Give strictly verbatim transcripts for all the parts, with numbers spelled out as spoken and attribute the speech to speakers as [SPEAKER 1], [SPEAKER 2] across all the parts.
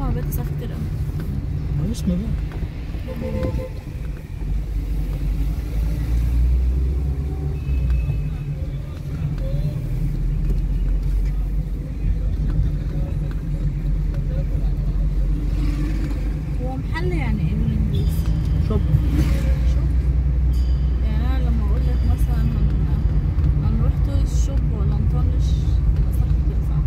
[SPEAKER 1] قدام عربيات اسعاف كتير اوي.
[SPEAKER 2] ما اسمه بقى.
[SPEAKER 1] هو محل يعني ايه بالانجليزي؟
[SPEAKER 2] شوب.
[SPEAKER 1] شوب. يعني انا لما اقول لك مثلا هن... هنروح تويس شوب ولا نطنش يبقى صح كده صح؟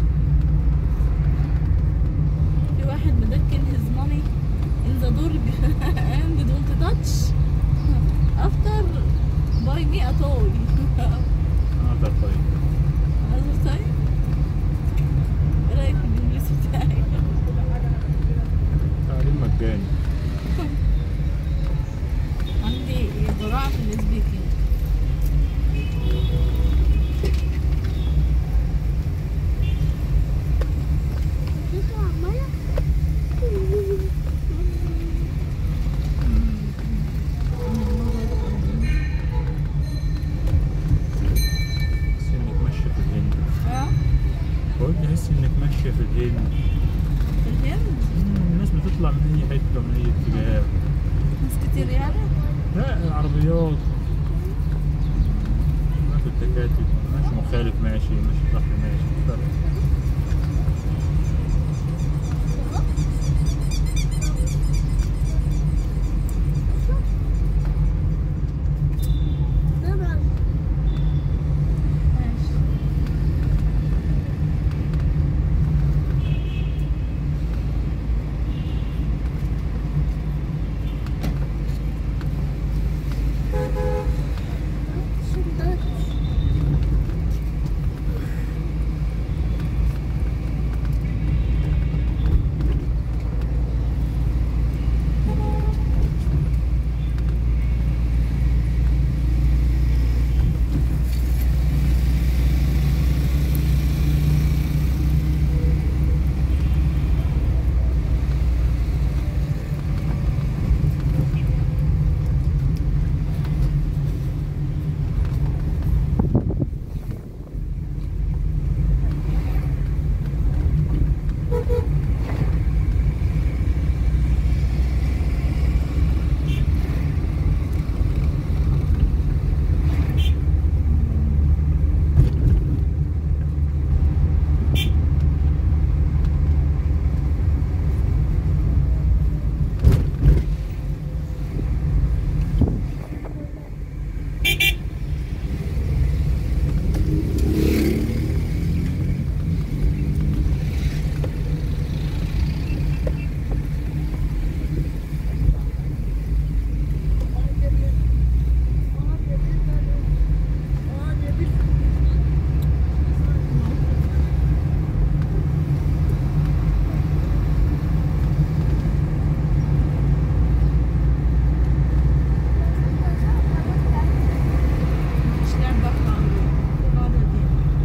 [SPEAKER 1] في واحد مدكن his money in the door and don't touch after buy me a toy.
[SPEAKER 2] هذا طيب.
[SPEAKER 1] هذا طيب؟ ايه رايك في الانجليزي بتاعي؟
[SPEAKER 2] تعليم مجاني.
[SPEAKER 1] عندي براعة في السبيكينج.
[SPEAKER 2] تحس انك ماشية في الهند.
[SPEAKER 1] اه
[SPEAKER 2] بقول تحس انك ماشية في الهند.
[SPEAKER 1] في الهند
[SPEAKER 2] مم، الناس بتطلع من اي حتة من اي اتجاه.
[SPEAKER 1] ناس كتير يعني؟
[SPEAKER 2] لا العربيات ماشي التكاتك ماشي مخالف ماشي ماشي صح ماشي مش فارق.
[SPEAKER 1] ماشي. مش لعبة القاعدة دي.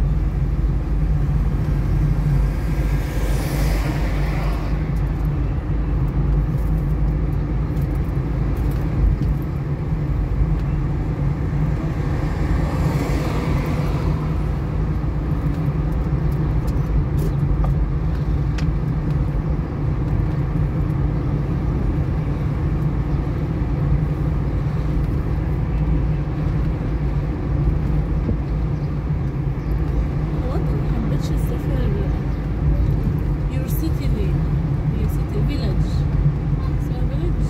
[SPEAKER 1] هو انت محبتش تسافر يور سيتي ليه؟ هي سيتي فيلاج اسمها فيلاج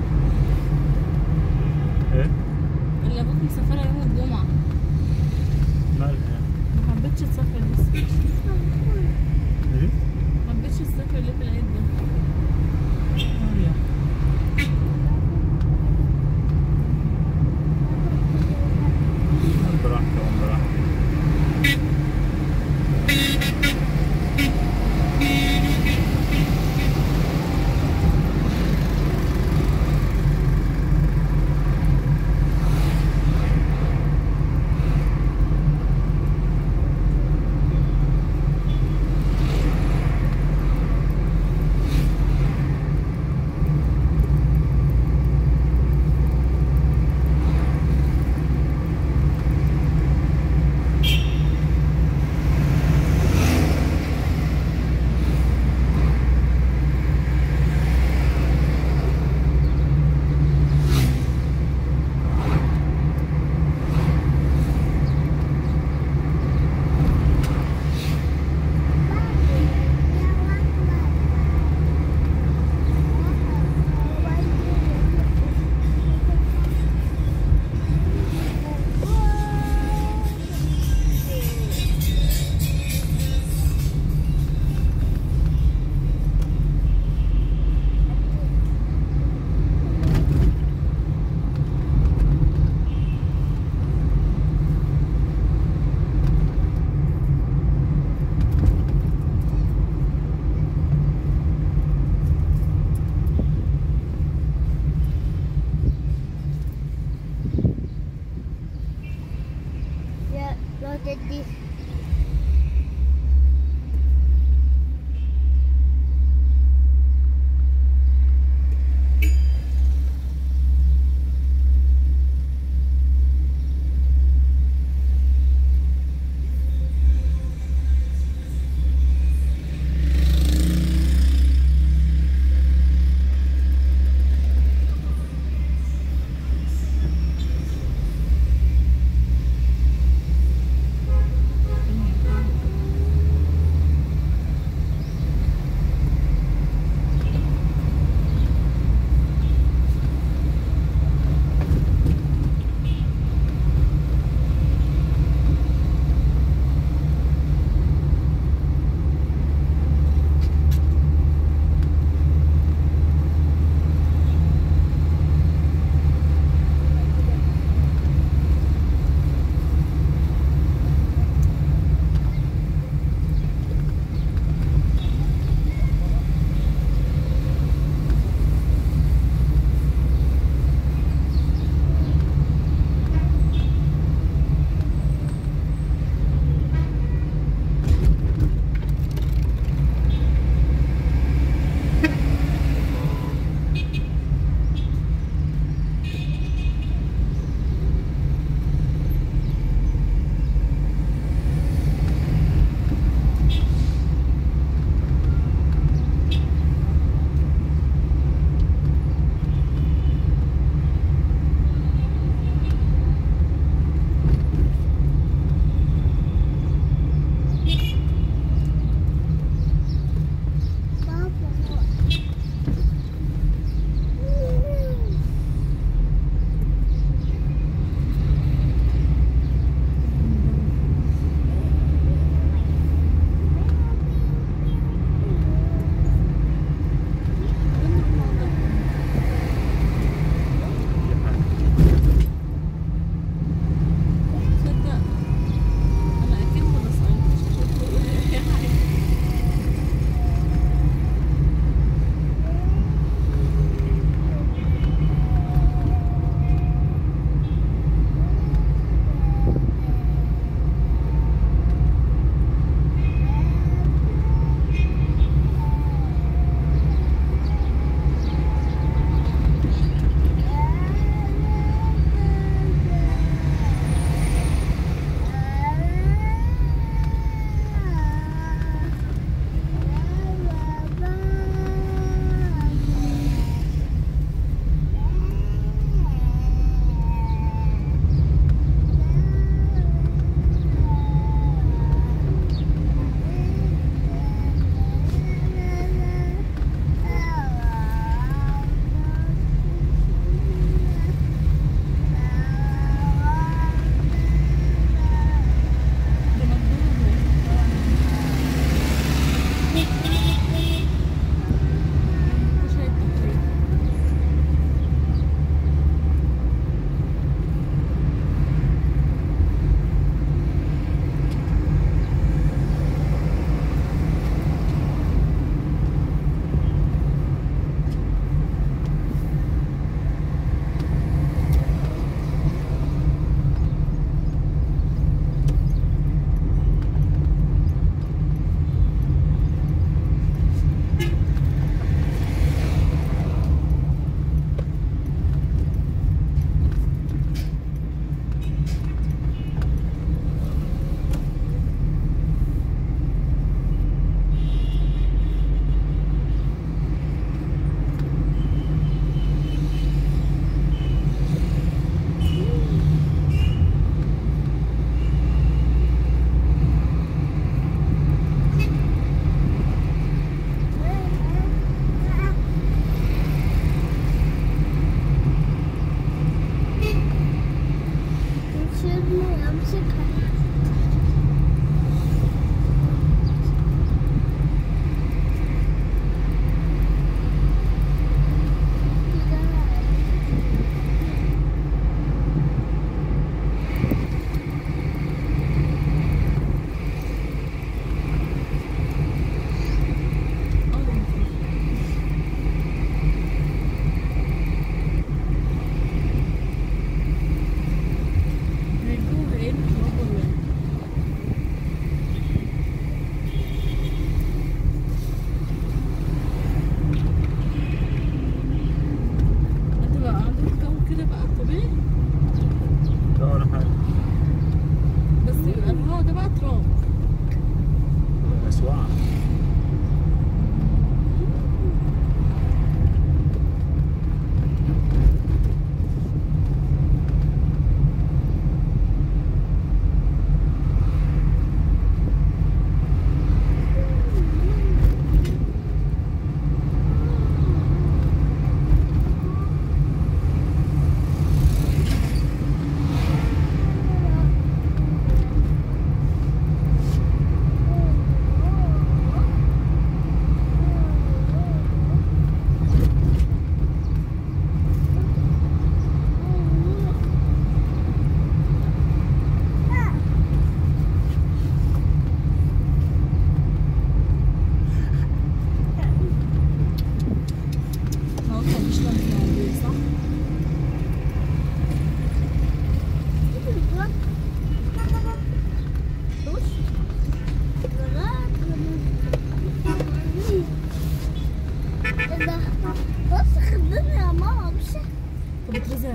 [SPEAKER 2] ايه؟
[SPEAKER 1] اللي ابوك مسافرها يوم الجمعة.
[SPEAKER 2] مالها؟
[SPEAKER 1] محبتش تسافر لسه.
[SPEAKER 2] ايه؟
[SPEAKER 1] محبتش تسافر ليه في العيد ده؟
[SPEAKER 2] مريح. براحتي وأنا براحتي.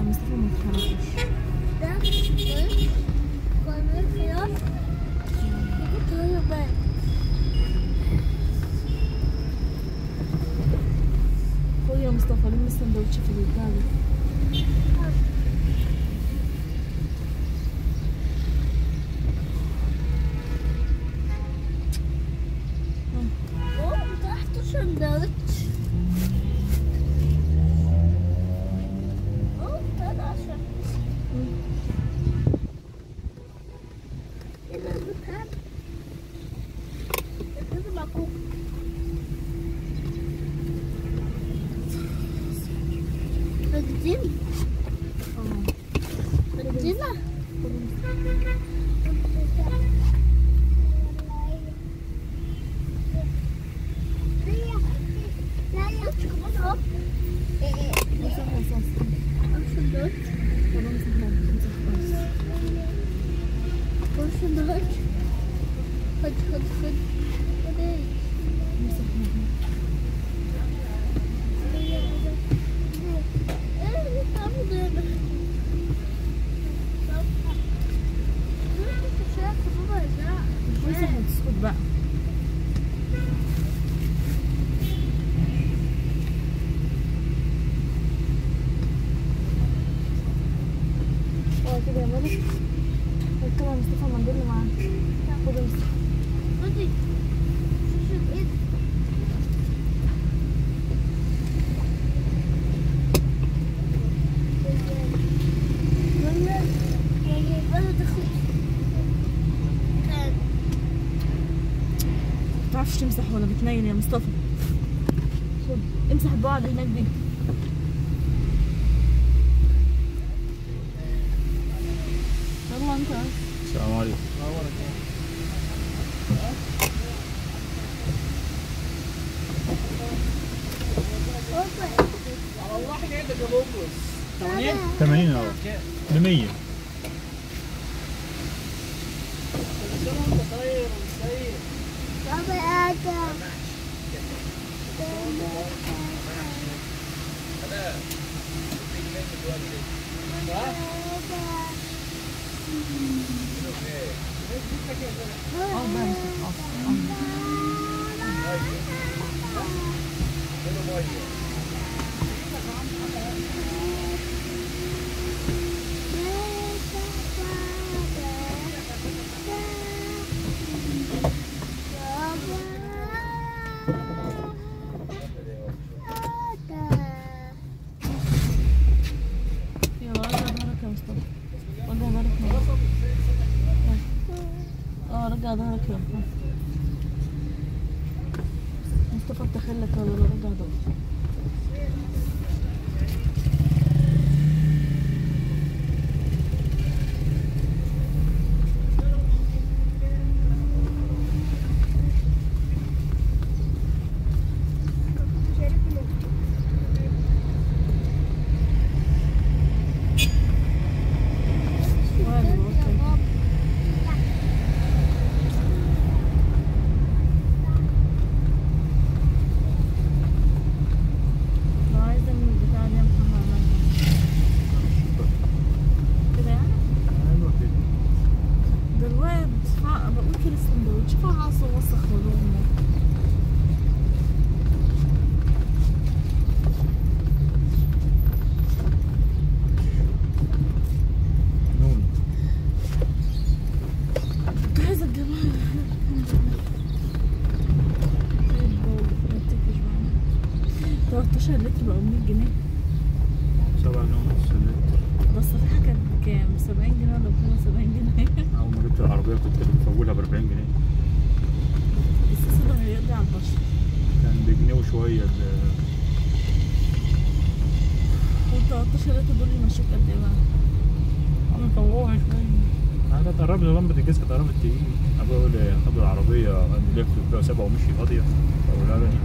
[SPEAKER 1] مصطفى ما تحركش.
[SPEAKER 3] ده بص كمان خلاص جبت هنا بقى.
[SPEAKER 1] خد يا مصطفى لم السندوتش في البتاع ده.
[SPEAKER 3] اوه تحت سندوتش. اوه طلع سندوتش. ايه ده بتاع؟ ده معكوك. مجدين مجدينة لا يا مش كمان اهو.
[SPEAKER 1] مسح رصاص.
[SPEAKER 3] سندوتش
[SPEAKER 1] والله مسح مسح رصاص.
[SPEAKER 3] خد سندوتش. خد خد خد خد ايه؟
[SPEAKER 1] مسح
[SPEAKER 3] ايه بتعمل ايه ده؟ انت شايف بابا ازرق؟
[SPEAKER 1] مسح وتسكت بقى. اه كده يا ملك. خد كده يا مصطفى المنديل اللي معاك. خد يا مصطفى.
[SPEAKER 3] خدي شوف ايد.
[SPEAKER 1] متعرفش تمسح ولا بتنين يا مصطفى. خد امسح البعد هناك دي. يلا انت.
[SPEAKER 2] السلام عليكم. ثمانين اهو ب مية.
[SPEAKER 3] بابا آدم.
[SPEAKER 1] اه بقى يلا رجع ظهرك يا مصطفى. رجع ظهرك يا مصطفى. اه رجع ظهرك يا مصطفى. مصطفى تخلك ولا رجع ظهرك. تلتاشر لتر بقوا مية جنيه.
[SPEAKER 2] سبعة جنيه ونص اللتر.
[SPEAKER 1] بس الصفيحة كانت بكام؟ سبعين جنيه ولا بكام؟ سبعين جنيه.
[SPEAKER 2] أول ما جبت العربية كنت بفولها ب أربعين جنيه.
[SPEAKER 1] بس الصدى هيقضي على البشر.
[SPEAKER 2] كان بجنيه وشوية.
[SPEAKER 1] وال تلتاشر لتر دول يمشوك قد إيه بقى؟
[SPEAKER 2] عم طوعها شوية. أنا قربت لمبة الجاز كانت قربت تيجي. أبويا يقول لي خد العربية نلف بيها سبعة ومشي فاضية. أقول لا بني.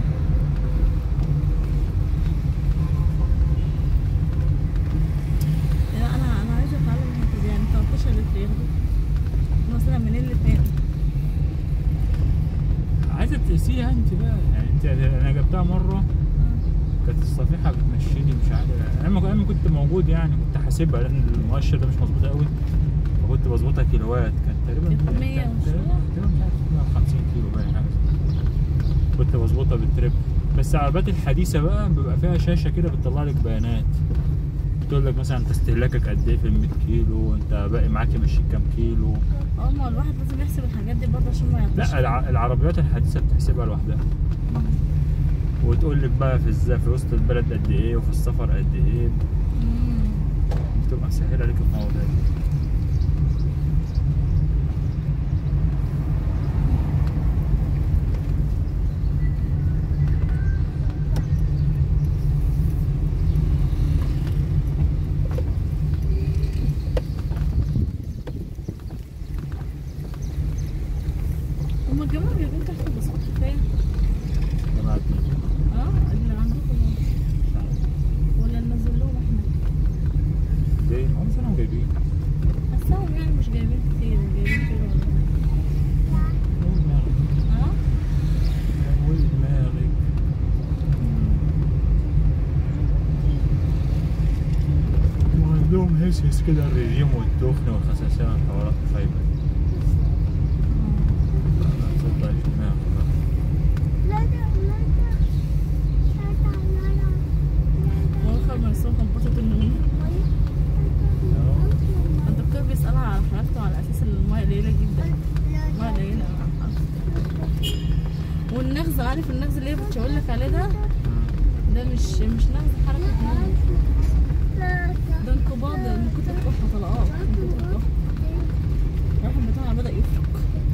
[SPEAKER 1] لا أنا أنا عايزة أتعلم الحتة دي، يعني تلتاشر لتر ياخدوا مثلا منين لفين؟
[SPEAKER 2] عايزة تقيسيها أنت بقى، يعني أنت أنا جبتها مرة كانت الصفيحه بتمشيني مش عارف، ايام ما أيام كنت موجود يعني كنت حاسبها لان المؤشر ده مش مظبوط قوي، فكنت بظبطها كيلوات. كانت تقريبا
[SPEAKER 1] كانت مية
[SPEAKER 2] كانت
[SPEAKER 1] وشوية.
[SPEAKER 2] تقريبا مش عارف مية وخمسين كيلو باين حاجه زي كده. كنت بظبطها بالتريب. بس العربيات الحديثه بقى بيبقى فيها شاشه كده بتطلع لك بيانات، بتقول لك مثلا انت استهلاكك قد ايه في ال مية كيلو، انت باقي معاك يمشيك كام كيلو.
[SPEAKER 1] اه ما الواحد لازم يحسب الحاجات دي برضه عشان ما يعطيش.
[SPEAKER 2] لا الع... العربيات الحديثه بتحسبها لوحدها، وتقول لك بقى في الز... في وسط البلد قد ايه وفي السفر قد ايه،
[SPEAKER 1] مم.
[SPEAKER 2] بتبقى مسهله لك المواضيع دي.
[SPEAKER 1] هما كمان جايبين تحت البساط كفايه.
[SPEAKER 2] جماعة دي
[SPEAKER 1] اه اللي عندكم
[SPEAKER 2] مش عارف
[SPEAKER 1] ولا ننزل لهم احنا؟
[SPEAKER 2] جايين هم سنة جايبين.
[SPEAKER 1] حاساهم يعني مش جايبين كتير، جايبين كده ولا
[SPEAKER 2] قول دماغك
[SPEAKER 1] اه؟
[SPEAKER 2] قول دماغك. وعندهم هس هس كده الرجيم والتخن والخساسية والحوارات الخايبة دي. ما تصدقش دماغك بقى.
[SPEAKER 1] واخر من الصبح انبسط النوم. الدكتور بيسألها على حرارته على أساس المية قليلة جدا. المية قليلة. والنغز، عارف النغز اللي هي بتشاورلك عليه ده؟ ده مش مش نغز حركة نوم، ده انقباض من كتر الكحة، طلقات من كتر الكحة. الرحم بتاعها بدأ يفرك.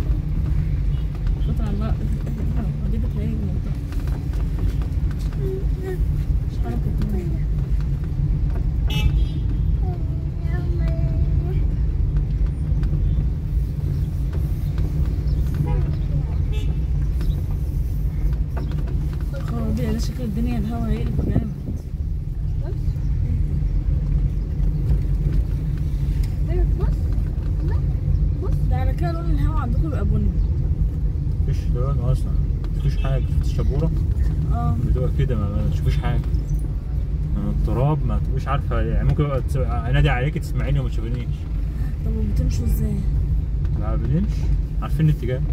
[SPEAKER 1] كتر عمالة دي بتلاقي المنطقة مش حركة نوم. خرابي على شكل الدنيا، الهوا هيقلب جامد. ده على كده لون الهوا عندكم بيبقى بني.
[SPEAKER 2] مفيش لون اصلا، مفيش حاجة في الشبورة
[SPEAKER 1] اه
[SPEAKER 2] بتبقى كده ما تشوفيش حاجة من التراب، ما تبقيش عارفة يعني. ممكن أبقى تس- انادي عليكي تسمعيني وما تشوفينيش.
[SPEAKER 1] طب وبتمشوا ازاي؟
[SPEAKER 2] لا بنمشي عارفين الاتجاه.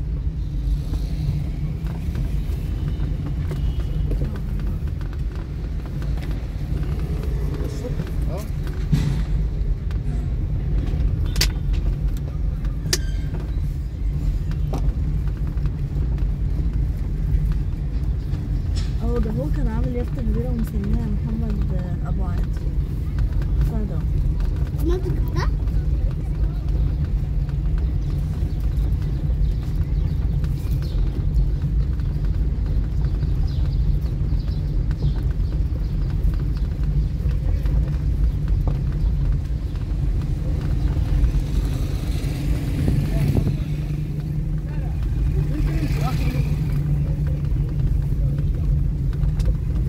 [SPEAKER 1] اه ده هو كان عامل يافطة كبيرة ومسميها محمد أبو عادي. فده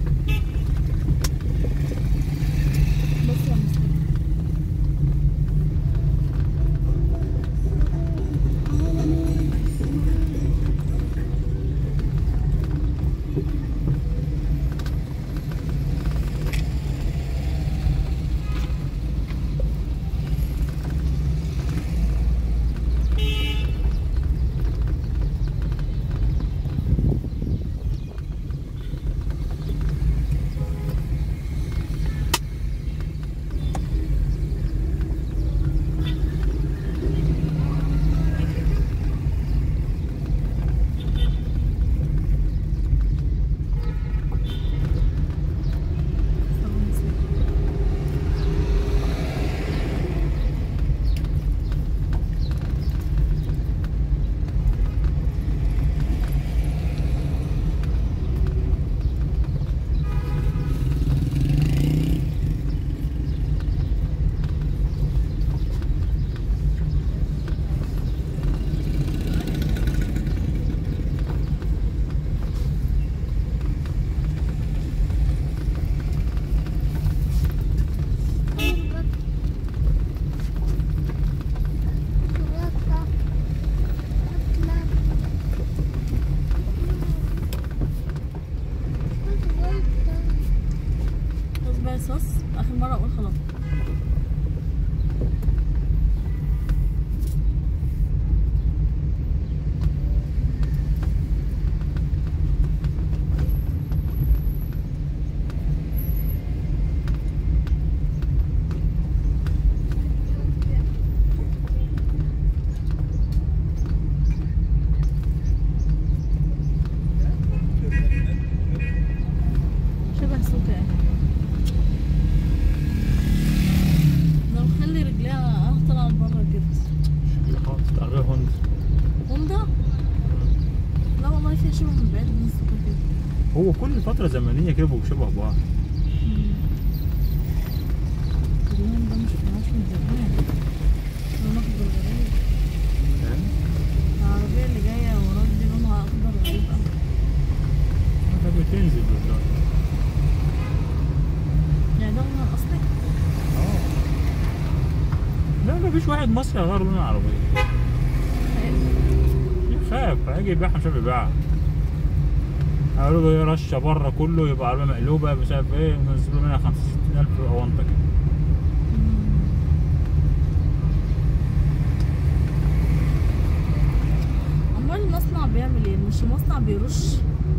[SPEAKER 1] بص يا مصطفى، مرة اقول خلاص. شبه سوكا يعني. لو خلي رجليها طالعة لبرا كده.
[SPEAKER 2] خلاص تعرفها هوندا.
[SPEAKER 1] هوندا؟ لا والله فيها شبه من بعيد من سوكا كده.
[SPEAKER 2] هو كل فترة زمنية كده بيبقوا شبه بعض.
[SPEAKER 1] اللون ده مش مش من زمان. لون اخضر غريب.
[SPEAKER 2] فاهم؟
[SPEAKER 1] العربية اللي جاية وراك دي لونها اخضر غريب اوي.
[SPEAKER 2] انت بتنزل بالظبط.
[SPEAKER 1] يعني ده لونها الاصلي؟
[SPEAKER 2] اه. لا مفيش واحد مصري هيغير لون العربية. يخاف هيجي يبيعها مش هيبيعها. قالوا له ايه رشه بره كله يبقى عربيه مقلوبه مش عارف ايه نزلوا منها خمسين ستين الف اونطه كده.
[SPEAKER 1] امال المصنع بيعمل ايه؟ مش المصنع بيرش؟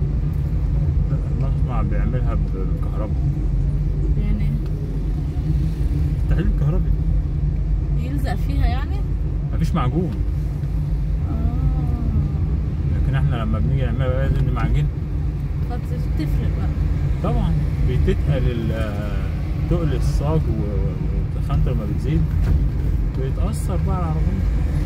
[SPEAKER 2] المصنع بيعملها بالكهرباء.
[SPEAKER 1] يعني ايه؟
[SPEAKER 2] تحليل كهربي.
[SPEAKER 1] يلزق فيها يعني؟
[SPEAKER 2] مفيش معجون.
[SPEAKER 1] اه.
[SPEAKER 2] لكن احنا لما بنيجي نعملها بقى لازم نعجنها.
[SPEAKER 1] فبتفرق بقى.
[SPEAKER 2] طبعا بتتقل تقل الصاج وتخنته لما بتزيد بيتأثر بقى على العربية.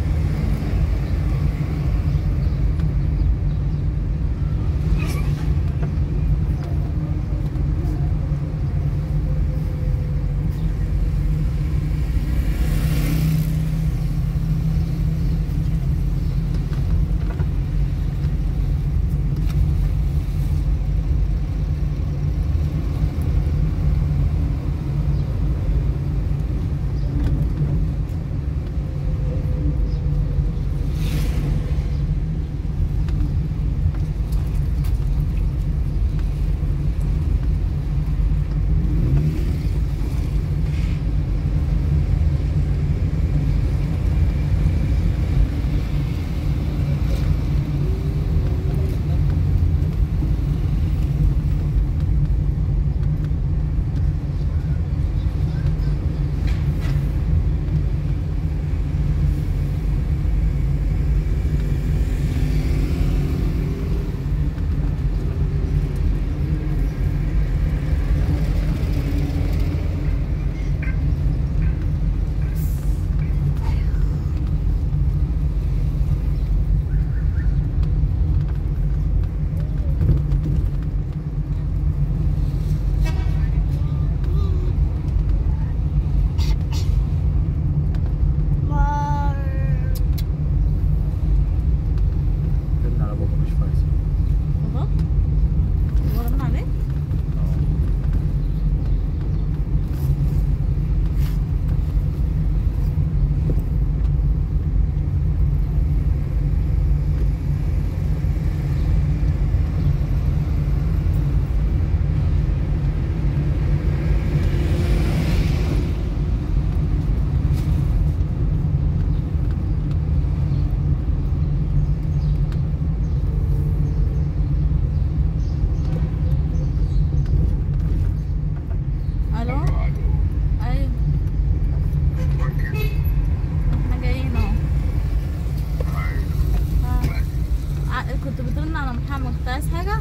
[SPEAKER 1] عايز حاجة؟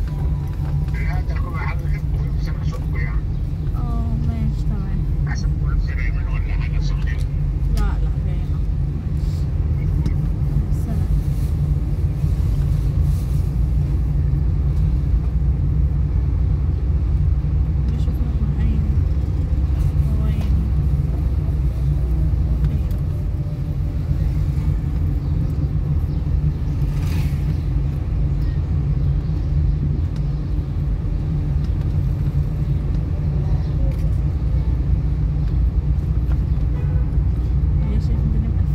[SPEAKER 4] لا ده هو حضرتك بسمع صوتكم يعني.
[SPEAKER 1] اه ماشي تمام.
[SPEAKER 4] حسب كل جاي منه ولا حاجة صغيرة؟
[SPEAKER 1] لا لا جاية. ماشي. سلام. بشوف لك معين هواين. هي شايف الدنيا مقفلة.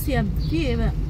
[SPEAKER 1] خلاص يا ابني، في ايه بقى؟